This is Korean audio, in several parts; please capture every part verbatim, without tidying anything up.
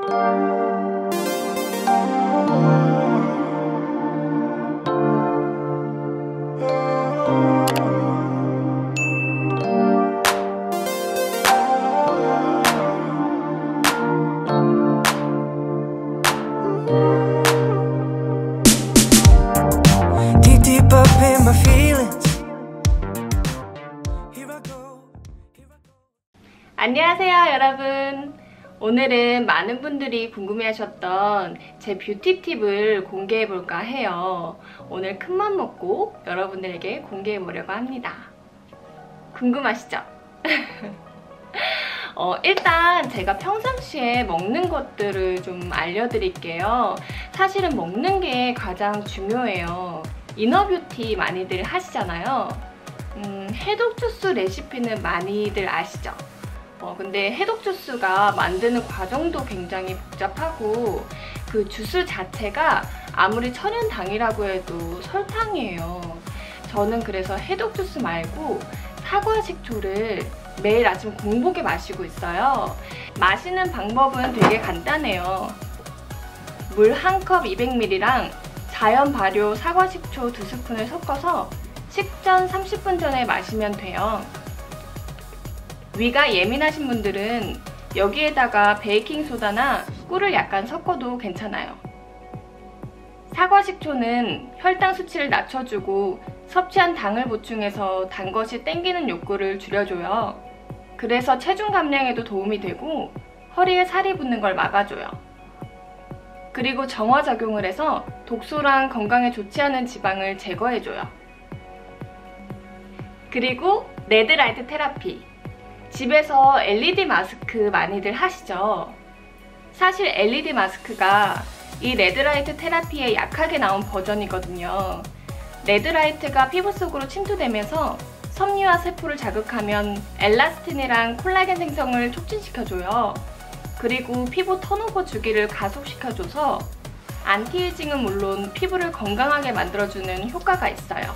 안녕하세요 여러분. 오늘은 많은 분들이 궁금해하셨던 제 뷰티 팁을 공개해볼까 해요. 오늘 큰맘 먹고 여러분들에게 공개해보려고 합니다. 궁금하시죠? 어, 일단 제가 평상시에 먹는 것들을 좀 알려드릴게요. 사실은 먹는 게 가장 중요해요. 이너뷰티 많이들 하시잖아요. 음, 해독 주스 레시피는 많이들 아시죠? 어, 근데 해독 주스가 만드는 과정도 굉장히 복잡하고 그 주스 자체가 아무리 천연당이라고 해도 설탕이에요. 저는 그래서 해독 주스 말고 사과 식초를 매일 아침 공복에 마시고 있어요. 마시는 방법은 되게 간단해요. 물 한 컵 이백 밀리리터랑 자연 발효 사과 식초 두 스푼을 섞어서 식전 삼십 분 전에 마시면 돼요. 위가 예민하신 분들은 여기에다가 베이킹소다나 꿀을 약간 섞어도 괜찮아요. 사과 식초는 혈당 수치를 낮춰주고 섭취한 당을 보충해서 단 것이 땡기는 욕구를 줄여줘요. 그래서 체중 감량에도 도움이 되고 허리에 살이 붙는 걸 막아줘요. 그리고 정화작용을 해서 독소랑 건강에 좋지 않은 지방을 제거해줘요. 그리고 레드라이트 테라피. 집에서 엘이디 마스크 많이들 하시죠? 사실 엘이디 마스크가 이 레드라이트 테라피에 약하게 나온 버전이거든요. 레드라이트가 피부 속으로 침투되면서 섬유와 세포를 자극하면 엘라스틴이랑 콜라겐 생성을 촉진시켜줘요. 그리고 피부 턴오버 주기를 가속시켜줘서 안티에이징은 물론 피부를 건강하게 만들어주는 효과가 있어요.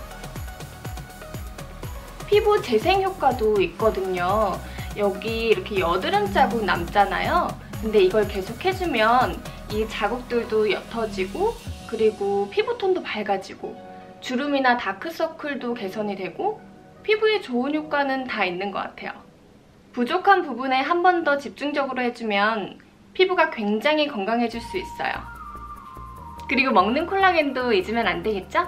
피부 재생 효과도 있거든요. 여기 이렇게 여드름 자국 남잖아요. 근데 이걸 계속 해주면 이 자국들도 옅어지고 그리고 피부톤도 밝아지고 주름이나 다크서클도 개선이 되고 피부에 좋은 효과는 다 있는 것 같아요. 부족한 부분에 한 번 더 집중적으로 해주면 피부가 굉장히 건강해질 수 있어요. 그리고 먹는 콜라겐도 잊으면 안 되겠죠?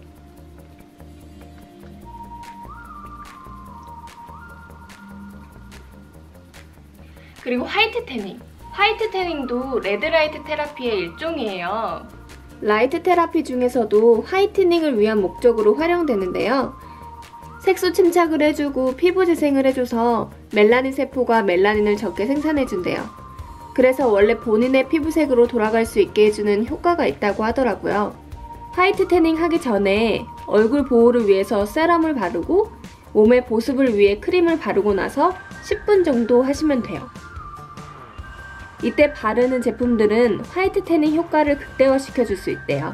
그리고 화이트 태닝. 화이트 태닝도 레드라이트 테라피의 일종이에요. 라이트 테라피 중에서도 화이트닝을 위한 목적으로 활용되는데요. 색소 침착을 해주고 피부 재생을 해줘서 멜라닌 세포가 멜라닌을 적게 생산해준대요. 그래서 원래 본인의 피부색으로 돌아갈 수 있게 해주는 효과가 있다고 하더라고요. 화이트 태닝 하기 전에 얼굴 보호를 위해서 세럼을 바르고 몸의 보습을 위해 크림을 바르고 나서 십 분 정도 하시면 돼요. 이때 바르는 제품들은 화이트 태닝 효과를 극대화시켜줄 수 있대요.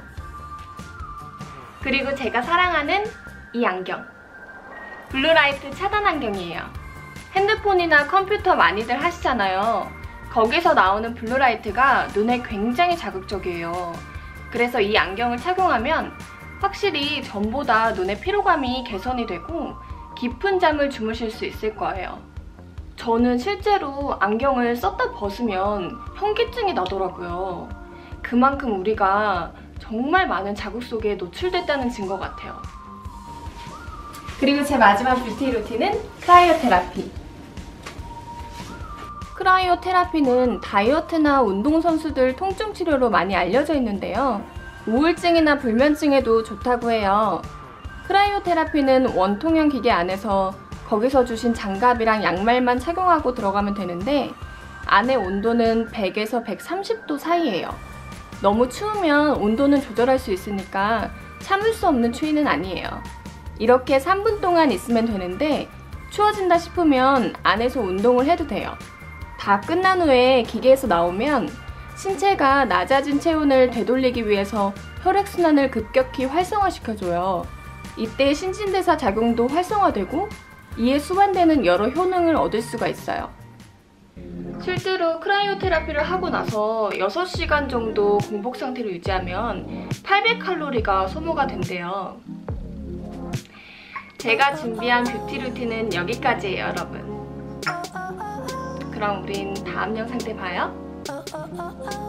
그리고 제가 사랑하는 이 안경. 블루라이트 차단 안경이에요. 핸드폰이나 컴퓨터 많이들 하시잖아요. 거기서 나오는 블루라이트가 눈에 굉장히 자극적이에요. 그래서 이 안경을 착용하면 확실히 전보다 눈의 피로감이 개선이 되고 깊은 잠을 주무실 수 있을 거예요. 저는 실제로 안경을 썼다 벗으면 현기증이 나더라고요. 그만큼 우리가 정말 많은 자극 속에 노출됐다는 증거 같아요. 그리고 제 마지막 뷰티 루틴은 크라이오 테라피. 크라이오 테라피는 다이어트나 운동선수들 통증 치료로 많이 알려져 있는데요. 우울증이나 불면증에도 좋다고 해요. 크라이오 테라피는 원통형 기계 안에서 거기서 주신 장갑이랑 양말만 착용하고 들어가면 되는데 안의 온도는 백에서 백삼십 도 사이예요. 너무 추우면 온도는 조절할 수 있으니까 참을 수 없는 추위는 아니에요. 이렇게 삼 분 동안 있으면 되는데 추워진다 싶으면 안에서 운동을 해도 돼요. 다 끝난 후에 기계에서 나오면 신체가 낮아진 체온을 되돌리기 위해서 혈액순환을 급격히 활성화시켜줘요. 이때 신진대사 작용도 활성화되고 이에 수반되는 여러 효능을 얻을 수가 있어요. 실제로 크라이오 테라피를 하고 나서 여섯 시간 정도 공복 상태를 유지하면 팔백 칼로리가 소모가 된대요. 제가 준비한 뷰티 루틴은 여기까지예요, 여러분. 그럼 우린 다음 영상 때 봐요.